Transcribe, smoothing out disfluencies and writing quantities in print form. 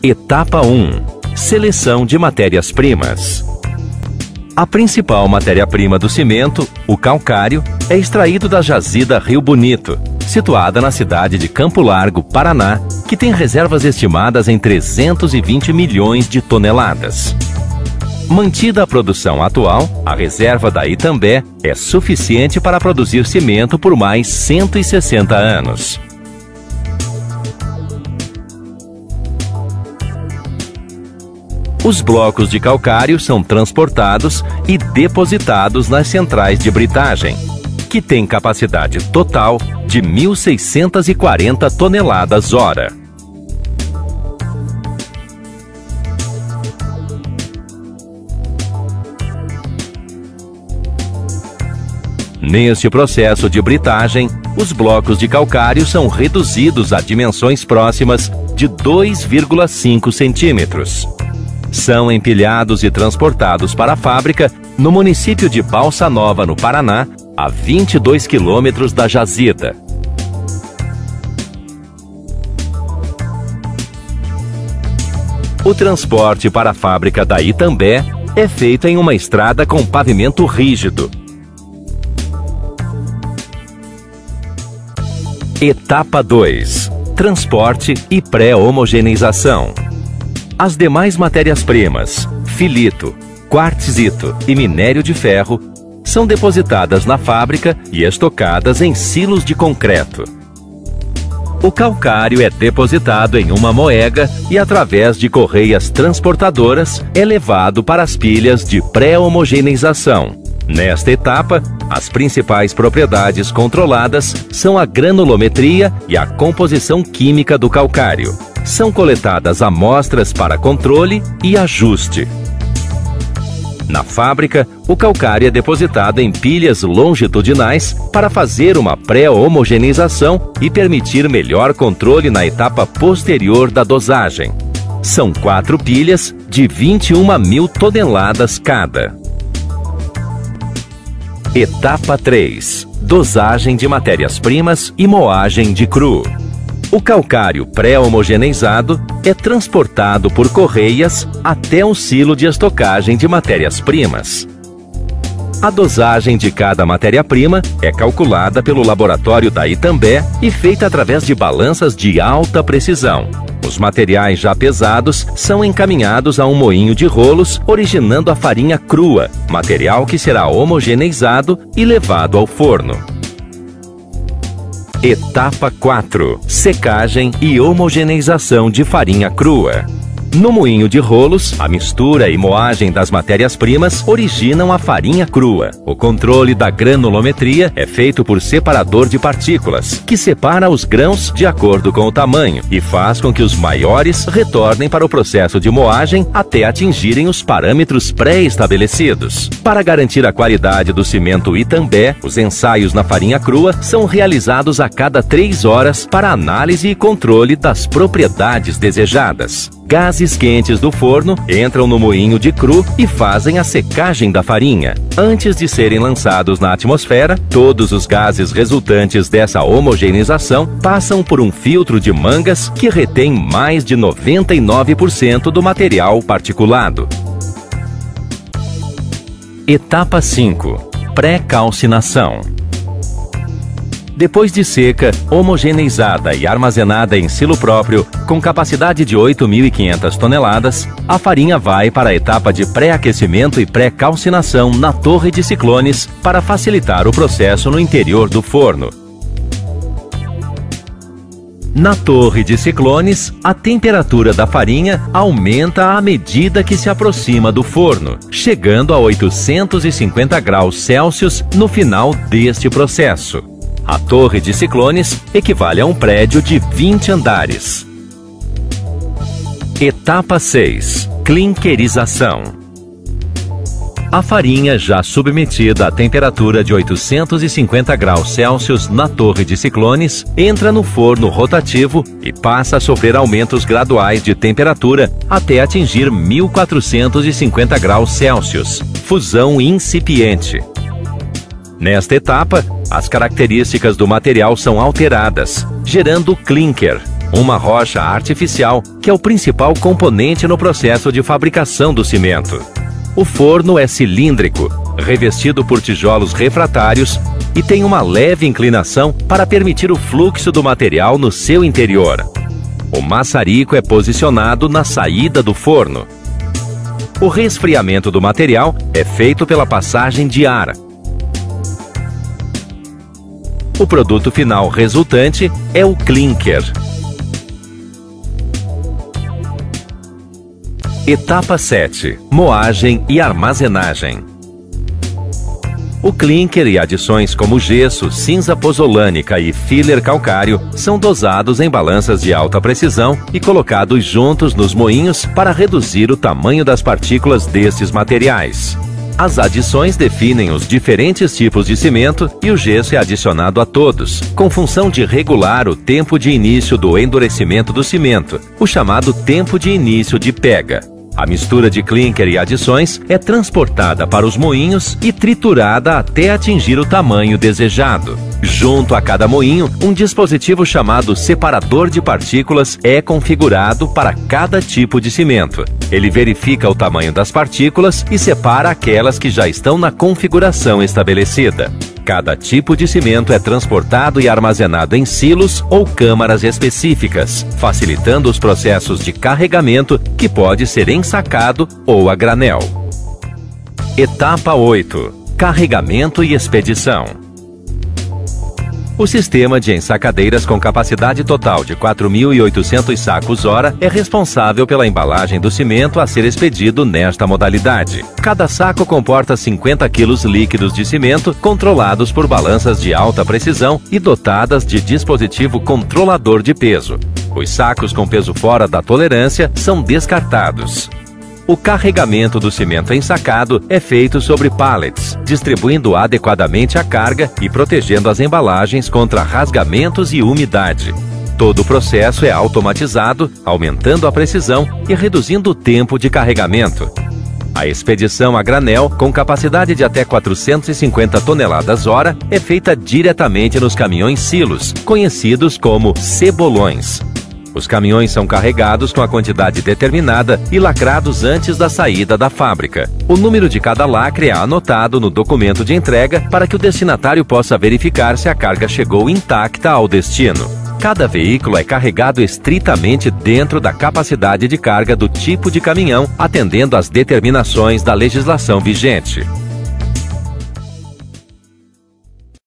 Etapa 1. Seleção de matérias-primas. A principal matéria-prima do cimento, o calcário, é extraído da jazida Rio Bonito, situada na cidade de Campo Largo, Paraná, que tem reservas estimadas em 320 milhões de toneladas. Mantida a produção atual, a reserva da Itambé é suficiente para produzir cimento por mais 160 anos. Os blocos de calcário são transportados e depositados nas centrais de britagem, que têm capacidade total de 1.640 toneladas-hora. Neste processo de britagem, os blocos de calcário são reduzidos a dimensões próximas de 2,5 centímetros. São empilhados e transportados para a fábrica no município de Balsa Nova, no Paraná, a 22 quilômetros da jazida. O transporte para a fábrica da Itambé é feito em uma estrada com pavimento rígido. Etapa 2. Transporte e pré-homogeneização. As demais matérias-primas, filito, quartzito e minério de ferro, são depositadas na fábrica e estocadas em silos de concreto. O calcário é depositado em uma moega e, através de correias transportadoras, é levado para as pilhas de pré-homogeneização. Nesta etapa, as principais propriedades controladas são a granulometria e a composição química do calcário. São coletadas amostras para controle e ajuste. Na fábrica, o calcário é depositado em pilhas longitudinais para fazer uma pré-homogeneização e permitir melhor controle na etapa posterior da dosagem. São 4 pilhas de 21.000 toneladas cada. Etapa 3. Dosagem de matérias-primas e moagem de cru. O calcário pré-homogeneizado é transportado por correias até um silo de estocagem de matérias-primas. A dosagem de cada matéria-prima é calculada pelo laboratório da Itambé e feita através de balanças de alta precisão. Os materiais já pesados são encaminhados a um moinho de rolos, originando a farinha crua, material que será homogeneizado e levado ao forno. Etapa 4. Secagem e homogeneização de farinha crua. No moinho de rolos, a mistura e moagem das matérias-primas originam a farinha crua. O controle da granulometria é feito por separador de partículas, que separa os grãos de acordo com o tamanho e faz com que os maiores retornem para o processo de moagem até atingirem os parâmetros pré-estabelecidos. Para garantir a qualidade do cimento Itambé, os ensaios na farinha crua são realizados a cada 3 horas para análise e controle das propriedades desejadas. Gases quentes do forno entram no moinho de cru e fazem a secagem da farinha. Antes de serem lançados na atmosfera, todos os gases resultantes dessa homogeneização passam por um filtro de mangas que retém mais de 99% do material particulado. Etapa 5. Pré-calcinação. Depois de seca, homogeneizada e armazenada em silo próprio, com capacidade de 8.500 toneladas, a farinha vai para a etapa de pré-aquecimento e pré-calcinação na torre de ciclones para facilitar o processo no interior do forno. Na torre de ciclones, a temperatura da farinha aumenta à medida que se aproxima do forno, chegando a 850 graus Celsius no final deste processo. A torre de ciclones equivale a um prédio de 20 andares. Etapa 6. Clinkerização. A farinha, já submetida à temperatura de 850 graus Celsius na torre de ciclones, entra no forno rotativo e passa a sofrer aumentos graduais de temperatura até atingir 1450 graus Celsius. Fusão incipiente. Nesta etapa, as características do material são alteradas, gerando clinker, uma rocha artificial que é o principal componente no processo de fabricação do cimento. O forno é cilíndrico, revestido por tijolos refratários e tem uma leve inclinação para permitir o fluxo do material no seu interior. O maçarico é posicionado na saída do forno. O resfriamento do material é feito pela passagem de ar. O produto final resultante é o clinker. Etapa 7. Moagem e armazenagem. O clinker e adições como gesso, cinza pozzolânica e filler calcário são dosados em balanças de alta precisão e colocados juntos nos moinhos para reduzir o tamanho das partículas destes materiais. As adições definem os diferentes tipos de cimento e o gesso é adicionado a todos, com função de regular o tempo de início do endurecimento do cimento, o chamado tempo de início de pega. A mistura de clinker e adições é transportada para os moinhos e triturada até atingir o tamanho desejado. Junto a cada moinho, um dispositivo chamado separador de partículas é configurado para cada tipo de cimento. Ele verifica o tamanho das partículas e separa aquelas que já estão na configuração estabelecida. Cada tipo de cimento é transportado e armazenado em silos ou câmaras específicas, facilitando os processos de carregamento que pode ser ensacado ou a granel. Etapa 8. Carregamento e expedição. O sistema de ensacadeiras com capacidade total de 4.800 sacos-hora é responsável pela embalagem do cimento a ser expedido nesta modalidade. Cada saco comporta 50 quilos líquidos de cimento controlados por balanças de alta precisão e dotadas de dispositivo controlador de peso. Os sacos com peso fora da tolerância são descartados. O carregamento do cimento ensacado é feito sobre pallets, distribuindo adequadamente a carga e protegendo as embalagens contra rasgamentos e umidade. Todo o processo é automatizado, aumentando a precisão e reduzindo o tempo de carregamento. A expedição a granel, com capacidade de até 450 toneladas-hora, é feita diretamente nos caminhões silos, conhecidos como cebolões. Os caminhões são carregados com a quantidade determinada e lacrados antes da saída da fábrica. O número de cada lacre é anotado no documento de entrega para que o destinatário possa verificar se a carga chegou intacta ao destino. Cada veículo é carregado estritamente dentro da capacidade de carga do tipo de caminhão, atendendo às determinações da legislação vigente.